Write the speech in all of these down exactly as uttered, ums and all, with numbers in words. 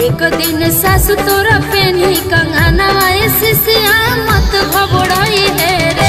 एक दिन सासु तोरा पेनी कंगनवा सिसिया मत घबराई है रे।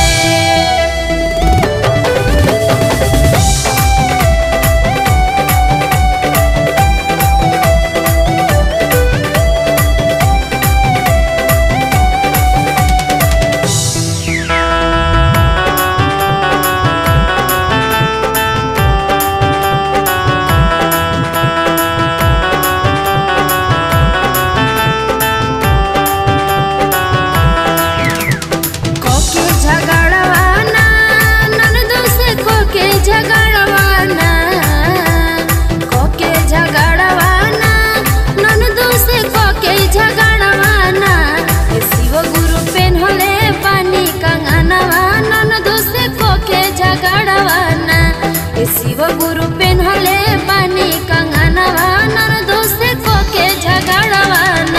शिव गुरु पेन्हले बानी कंगनवा ननदो से कोके झगड़वाना।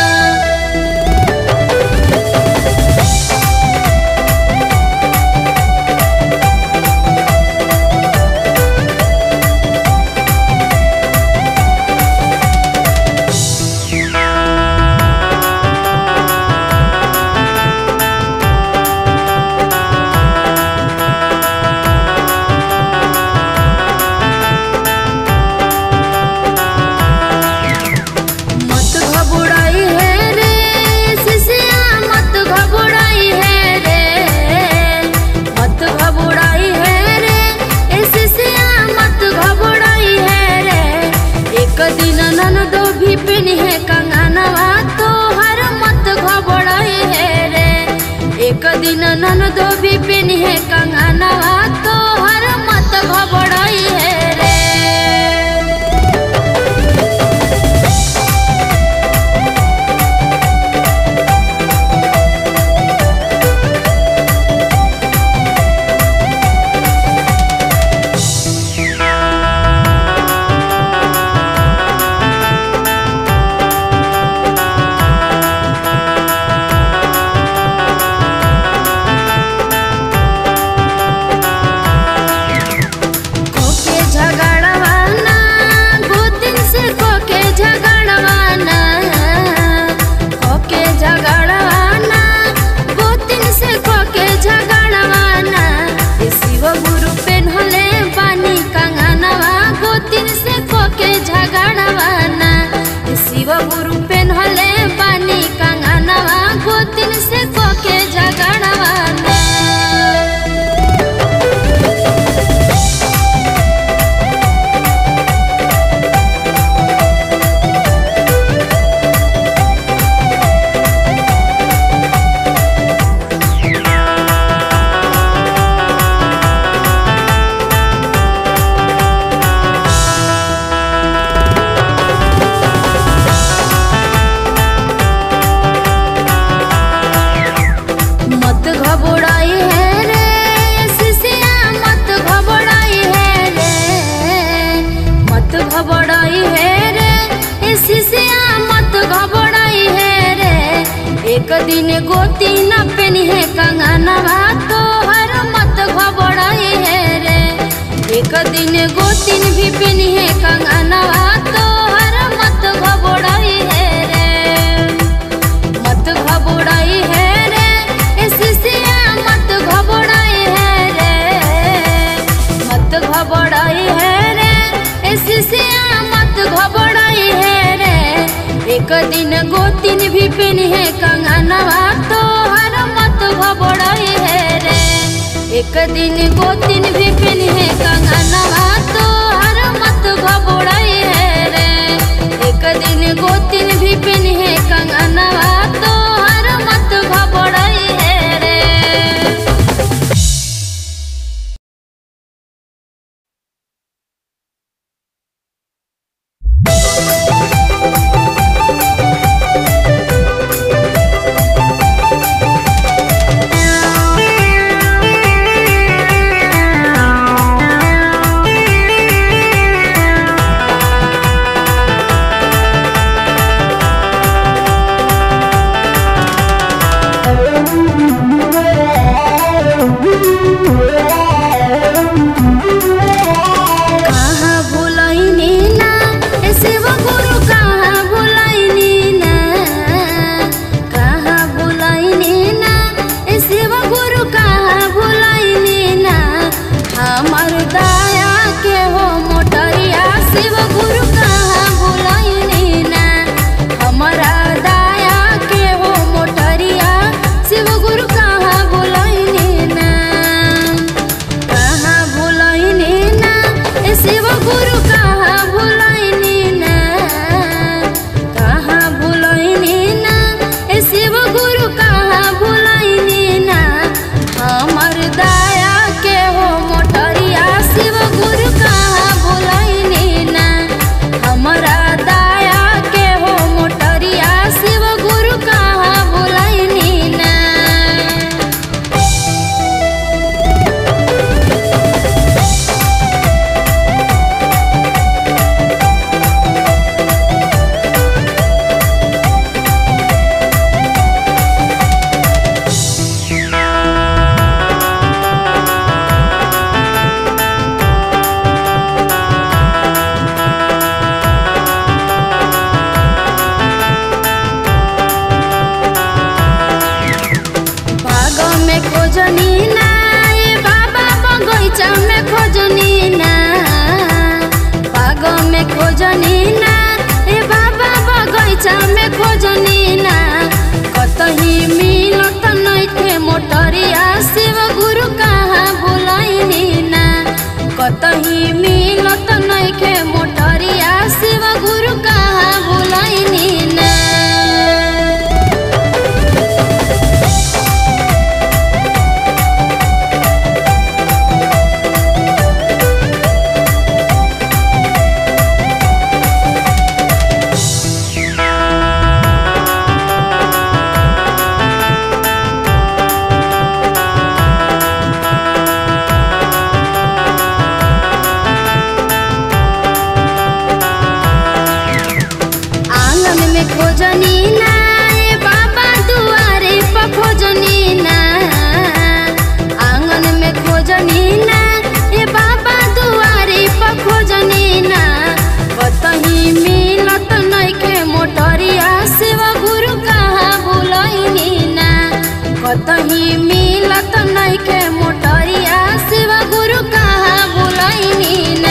एक दिन ननदो भी पेनी है कंगनवा तो हर मत घबराई है रे। शिव गुरु पेन्हले बानी कंगनवा गोतिन से कोके झगड़वाना। घबराई है रे सिसिया मत घबराई है रे। एक दिन गोती न पेनी है कंगनवा तो हर मत घबराई है रे। एक दिन गोती भी पेनी है कंगनवा तो हर मत घबराई है रे। मत घबराई है रे सिसिया मत घबराई है रे। मत घबराई है सिसिया मत घबराई है रे। एक दिन गोतिन भी पेनी है कंगनवा तो हर मत घबराई है रे। एक दिन गोतिन भी पेनी है कंगनवा तो हर मत घबराई है रे। एक दिन गोतिन भी पेनी है कंगनवा तो हर मत घबराई है रे। Thank you. खोजनी ना ए बाबा बगैचा में खोजनी ना बाग में खोजनी ना ए बाबा बगैचा में खोजनी ना कतही मिलत नइखे मोटरिया शिव गुरु कहाँ बुलाइनी ना कतही मिलत नइखे मोटरिया शिव गुरु कहाँ बुलाइनी ना। खोजनी ना ए बाबा दुआरे पर खोजनी ना आंगन में खोजनी ना ए बाबा दुआरे पर खोजनी ना कतही मिलत नइखे मोटरिया शिव गुरु कहाँ बुलाइनी ना कतही मिलत नइखे मोटरिया शिव गुरु कहाँ बुलाइनी ना।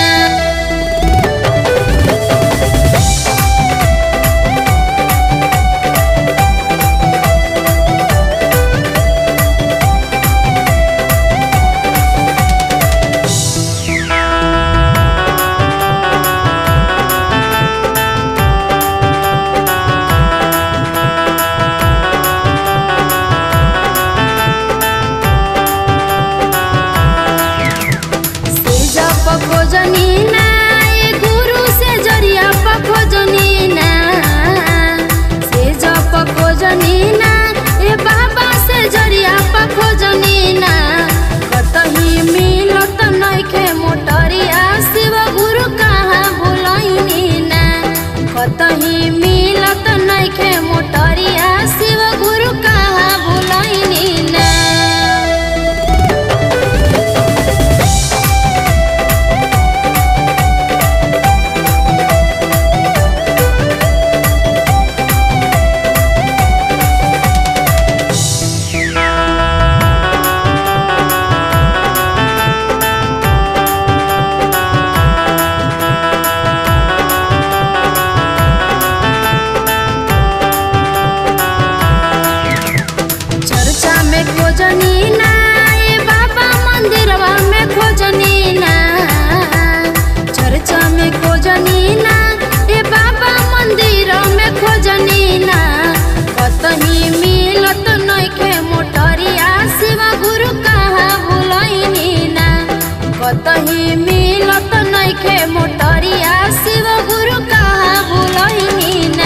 खोजनी ना ए गुरु से जरिया पर खोजनी ना से जप खोजनी ना ए बाबा से जरिया पर खोजनी ना कतही मिलत नइखे मोटरिया शिव गुरु कहाँ बुलाइनी ना कतही मिलत नइखे मोटरिया शिव गुरु कहाँ बुलाइनी ना। खोजनी ना ए बाबा मंदिरवा में खोजनी ना चर्चा में खोजनी ना ए बाबा मंदिर में खोजनी ना कतही मिलत नइखे मोटरिया शिव गुरु कहाँ बुलाइनी ना कतही मिलत नइखे मोटरिया शिव गुरु कहाँ बुलाइनी ना।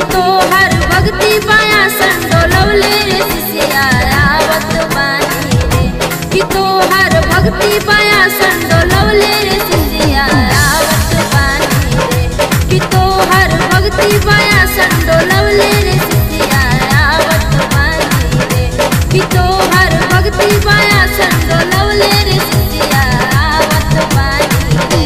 कि तोहर भक्ति पाया संडोलवले रे शिष्या आवत बानी रे कि तोहर भक्ति पाया संडोलवले रे शिष्या आवत बानी रे कि तोहर भक्ति पाया संडोलवले रे शिष्या आवत बानी रे कि तोहर भक्ति पाया संडोलवले रे शिष्या आवत बानी रे।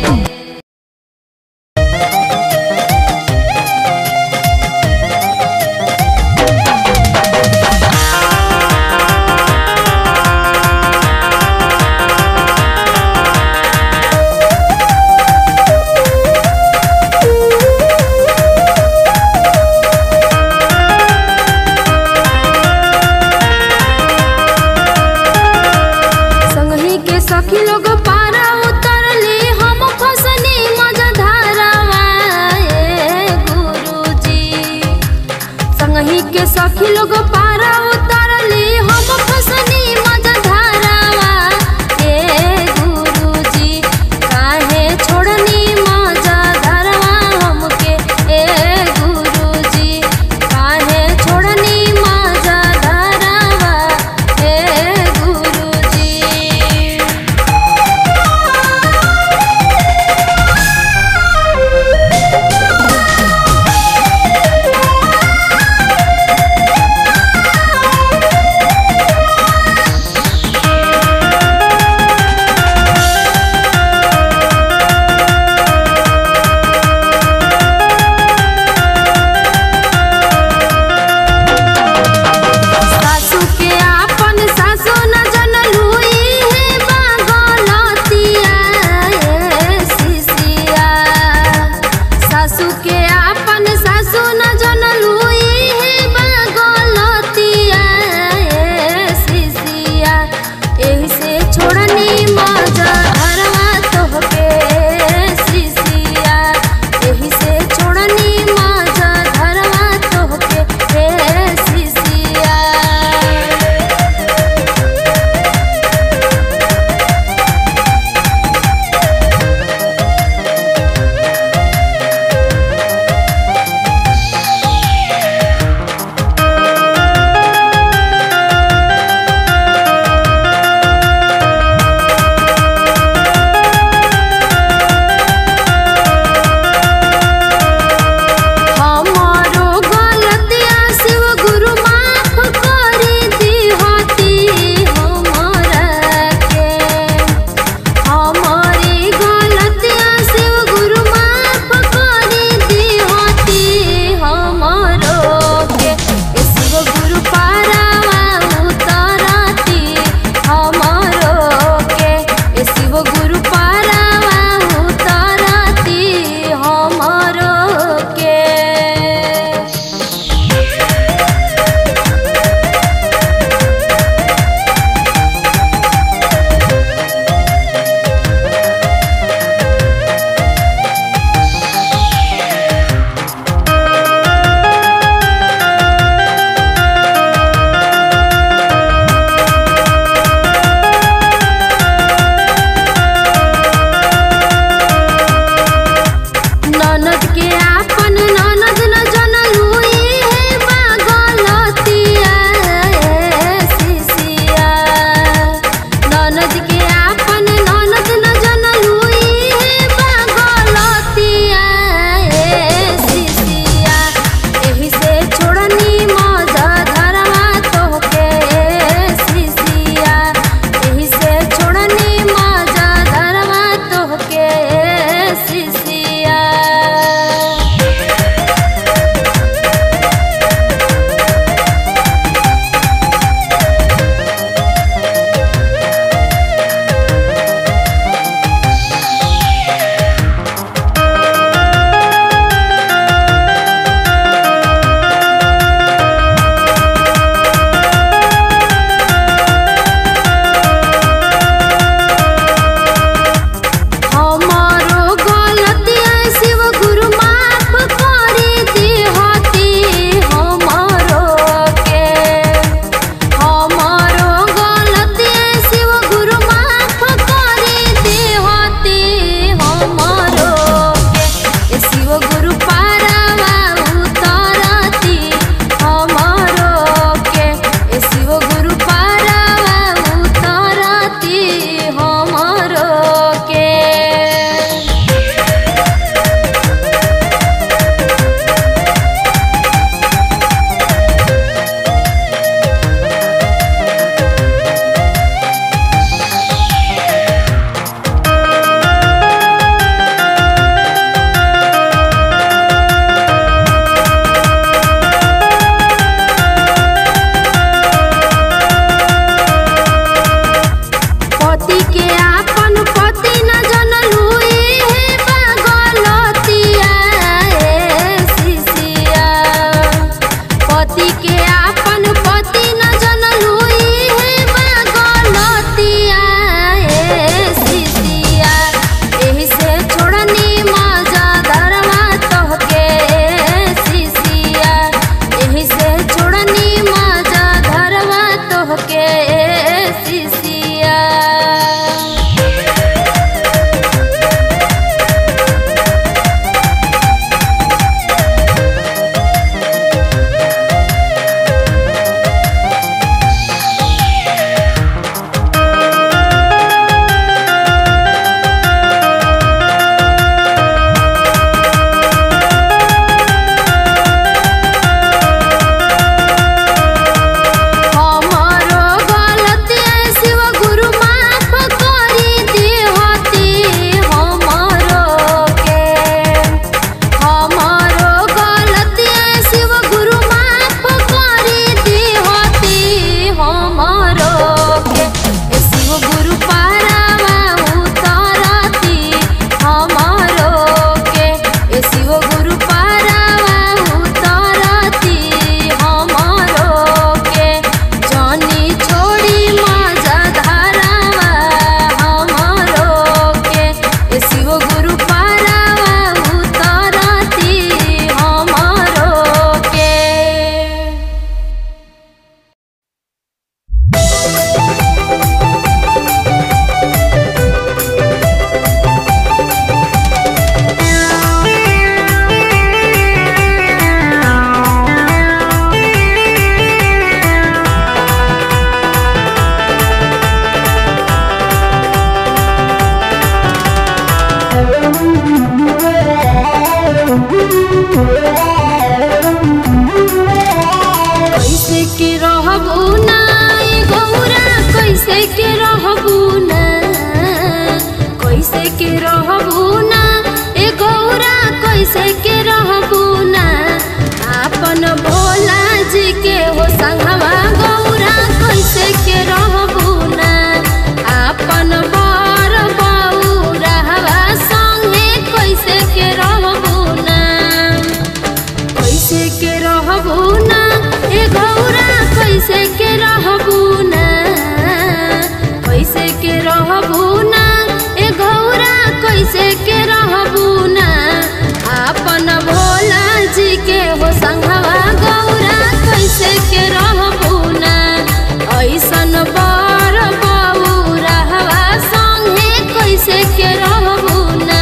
सखी लोग पारा उतरली हम फसनी मजधारावा ए गुरुजी संगही के सखी लोग पारा उतरली हम फसनी मजधारावा ए गुरुजी काहे छोड़नी मजधारावा हमके ए गुरुजी काहे छोड़नी मजधारावा ए गुरुजी। के रहबू ना ए गौरा कैसे के रहबू ना कैसे के रहबू ना ए गौरा कैसे के रहबू ना आपन भोला जी के हो संगवा गौरा कैसे के रहबू ना आपन बर बौरहवा संगे कैसे के रहबू ना कैसे के रहबू ना ए गौरा कैसे के रहबू ना कैसे के रहबू ना ए गौरा कैसे के रहबू ना आपन भोला जी के हो संगवा गौरा कैसे के रहबू ना ऐसन बर बौरहवा संगे कैसे के रहबू ना।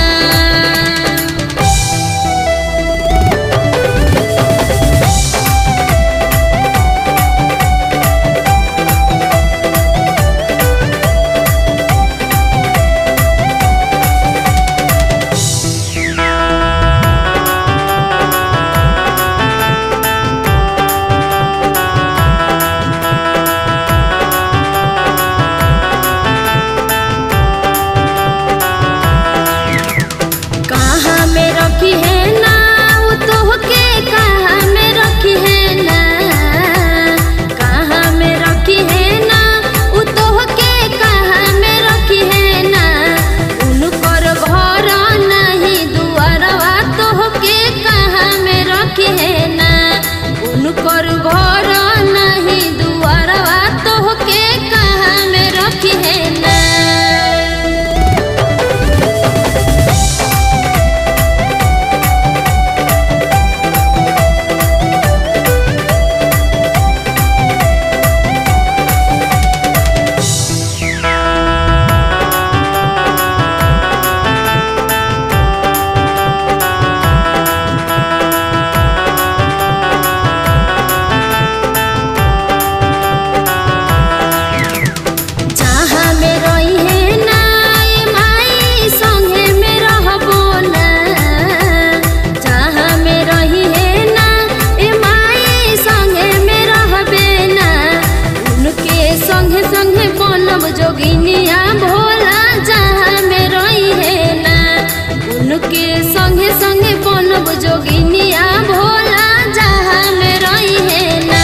जोगिनिया भोला जहाँ में रही है ना उनके संगे संगे बनब जोगिनिया भोला जहाँ में रही है ना।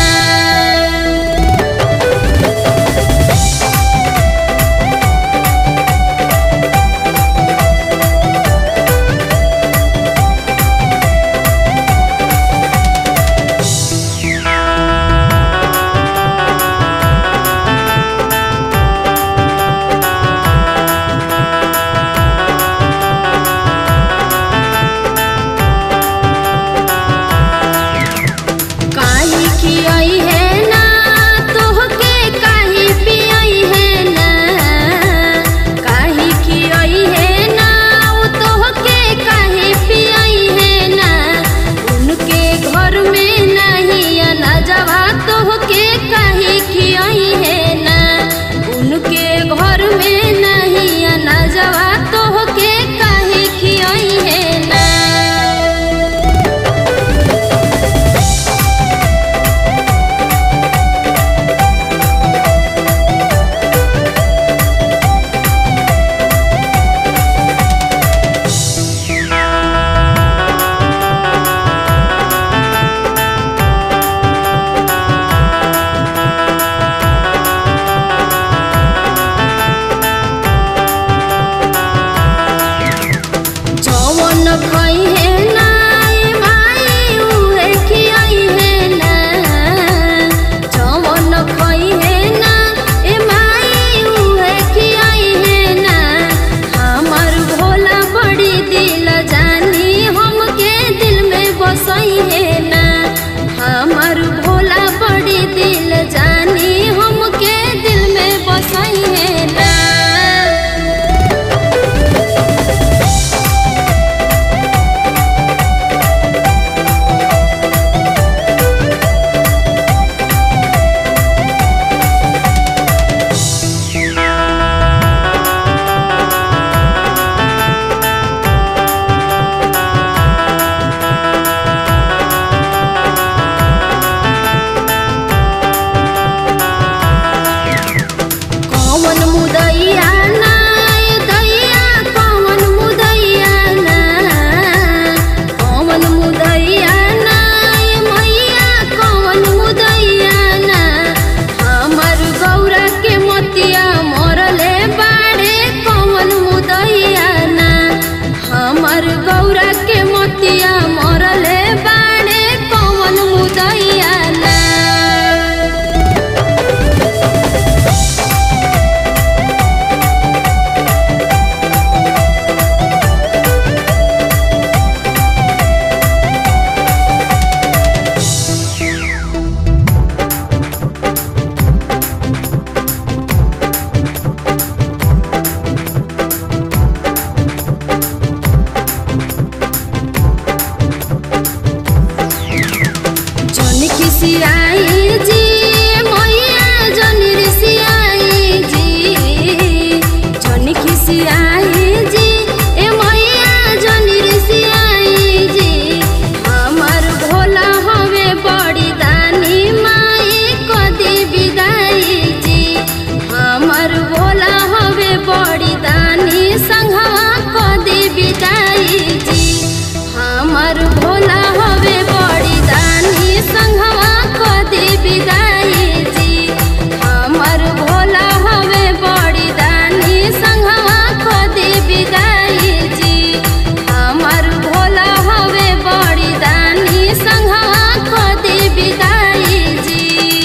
खिसियाई जी मैया जनी रिसियाई जी जनी खिसियाई जी ए मैया जनी रिसियाई जी हमर भोला हवे बड़ी दानी माई कदी विदाई जी हमर भोला हवे बड़ी दानी संघवा कदी विदाई जी हमर भोला हवे बड़ी दानी संघवा कदी विदाई जी हमर भोला हवे बड़ी दानी संघवा कदी विदाई जी हमर भोला हवे बड़ी दानी संघवा कदी विदाई जी।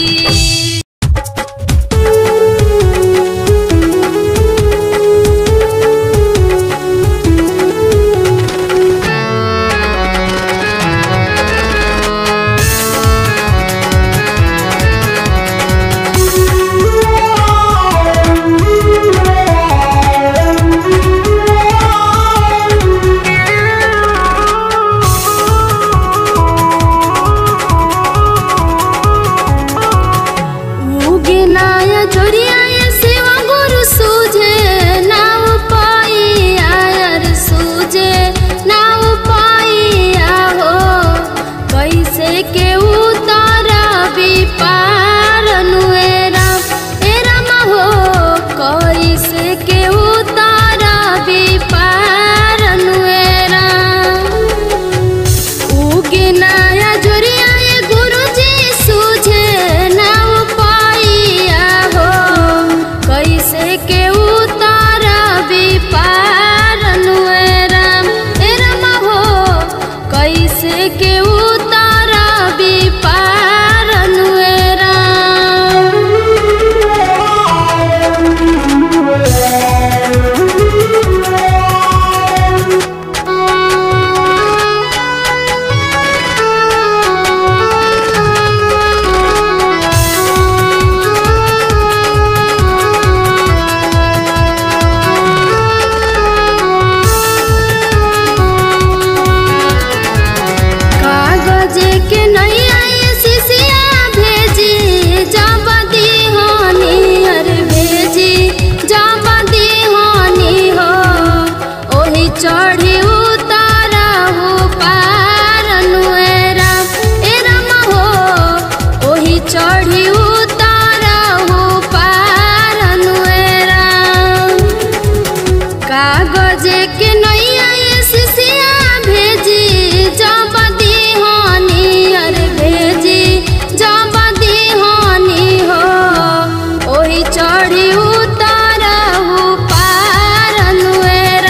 उगिनाया जोरिया शिव गुरु सूझे नाव पाई आयर सूझे नाव पाई आहो कैसे के उतारा विपार नुएरा एरा हो कैसे के उतारा विपार नुएरा उगिनाया जोरिया गुरु जी सूझे नाव पाई आहो कैसे के उतारा विपार नुएरा एरा हो कैसे के उतारा विपार नुएरा। कागज के नैया शिशिया भेजी जब दीहानी अरे भेजी जब दीहानी हो ओही चढ़ी उतारा हो पार नुएरा एरा हो ओही चढ़ी उतारा हो पार नुएरा कागज के नैया शिशिया भेजी जब दीहानी अरे भेजी जब दीहानी हो ओही चढ़ी उतारा हो पार नुएरा।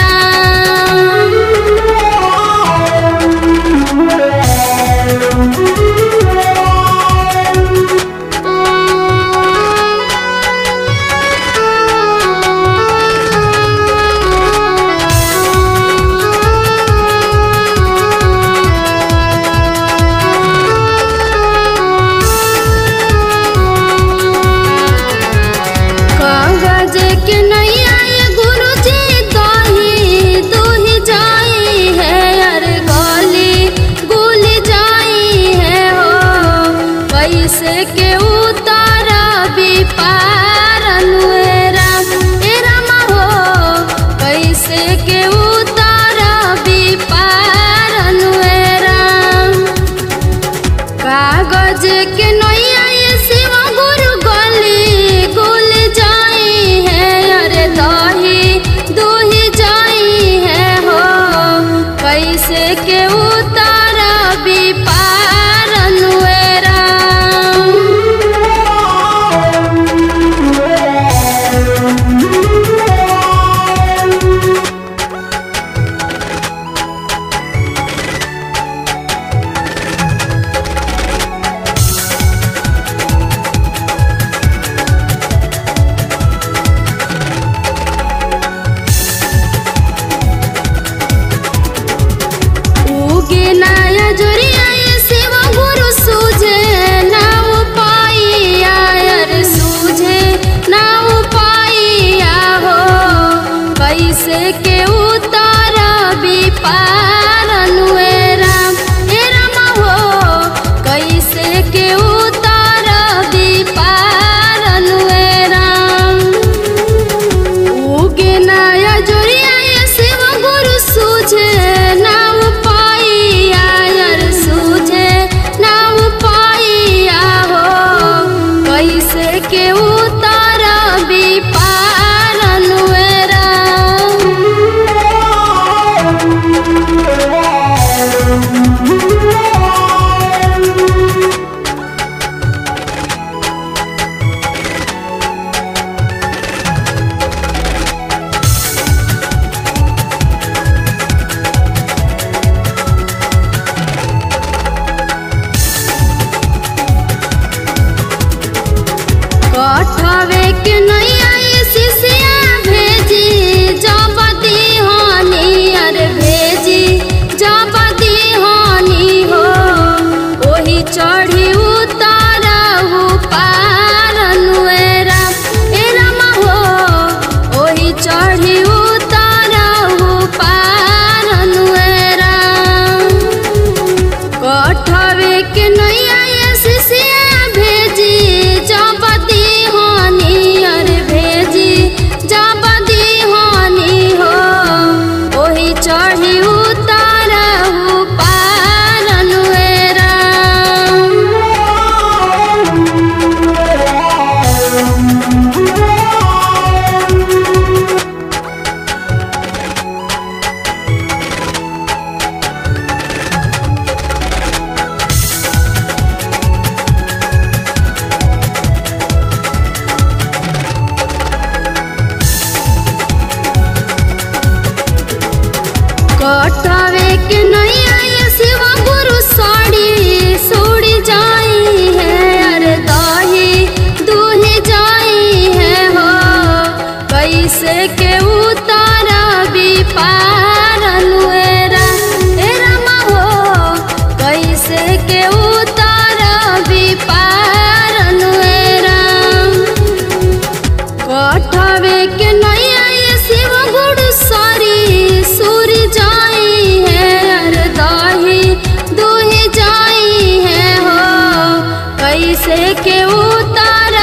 कैसे के उतार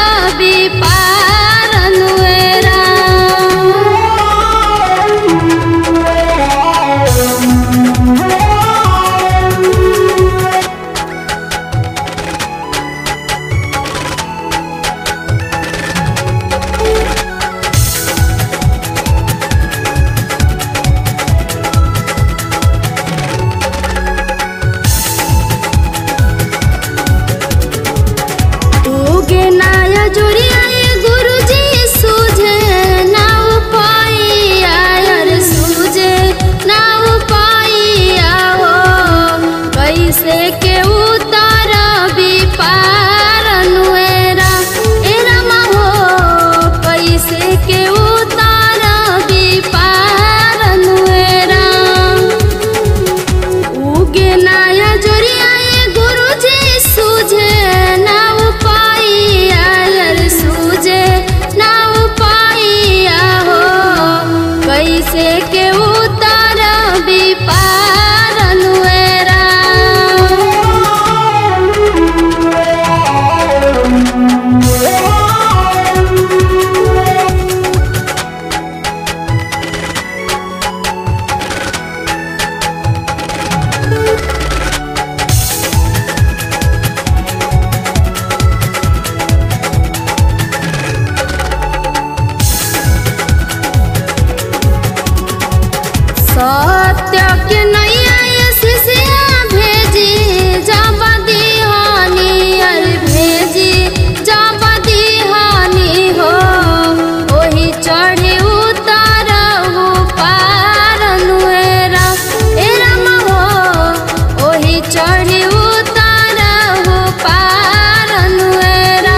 बिपारनुएरा। कैसे के उतार बिपारनुएरा। सत्य के नैया शिष्या भेजी जब दीहानी अर भेजी जब दीहानी हो ओही चढ़े उतार पारनुएरा। ए राम हो ओही चढ़े उतार पारनुएरा।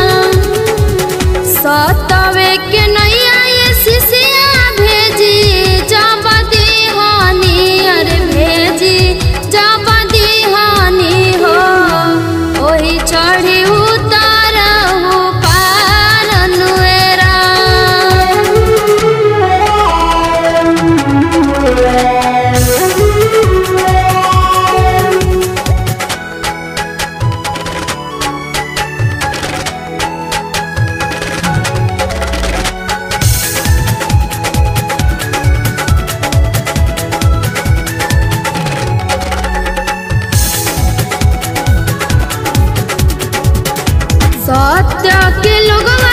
सतवे के नैया शिष्या भेजी जब जब दीहानी हो ओही चढ़ी उतार पारनुएरा। सत्य के लोगवा